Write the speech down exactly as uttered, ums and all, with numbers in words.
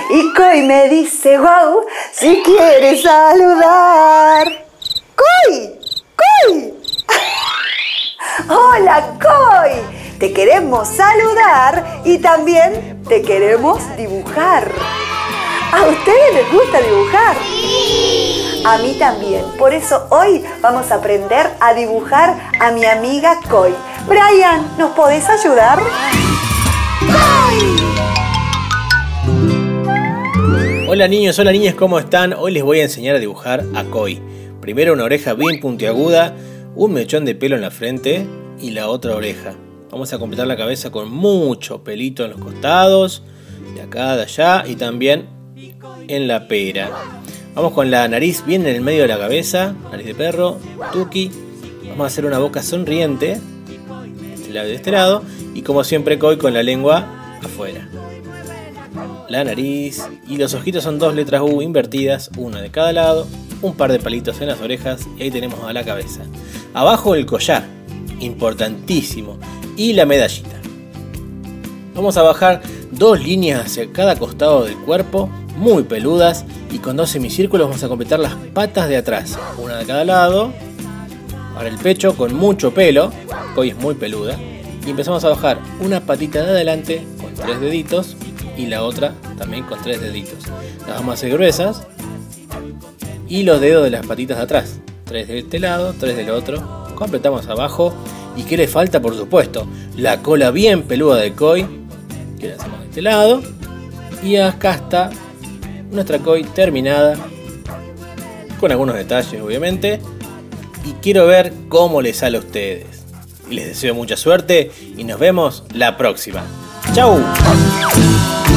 Y Koi me dice wow, si quiere saludar. ¡Koi! ¡Koi! ¡Hola, Koi! Te queremos saludar y también te queremos dibujar. ¿A ustedes les gusta dibujar? Sí. A mí también. Por eso hoy vamos a aprender a dibujar a mi amiga Koi. Brian, ¿nos podés ayudar? ¡Koi! Hola niños, hola niñas, ¿cómo están? Hoy les voy a enseñar a dibujar a Koi. Primero una oreja bien puntiaguda, un mechón de pelo en la frente y la otra oreja. Vamos a completar la cabeza con mucho pelito en los costados, de acá, de allá y también en la pera. Vamos con la nariz bien en el medio de la cabeza, nariz de perro, tuki. Vamos a hacer una boca sonriente, de este lado y de este lado, y como siempre Koi con la lengua afuera. La nariz y los ojitos son dos letras U invertidas, una de cada lado, un par de palitos en las orejas y ahí tenemos a la cabeza. Abajo el collar, importantísimo, y la medallita. Vamos a bajar dos líneas hacia cada costado del cuerpo, muy peludas, y con dos semicírculos vamos a completar las patas de atrás, una de cada lado. Ahora el pecho con mucho pelo, Koi es muy peluda, y empezamos a bajar una patita de adelante con tres deditos y la otra también con tres deditos. Las vamos a hacer gruesas y los dedos de las patitas de atrás, tres de este lado, tres del otro. Completamos abajo. ¿Y qué le falta? Por supuesto, la cola bien peluda de Koi, que la hacemos de este lado. Y acá está nuestra Koi terminada, con algunos detalles obviamente. Y quiero ver cómo les sale a ustedes. Y les deseo mucha suerte y nos vemos la próxima. ¡Chau!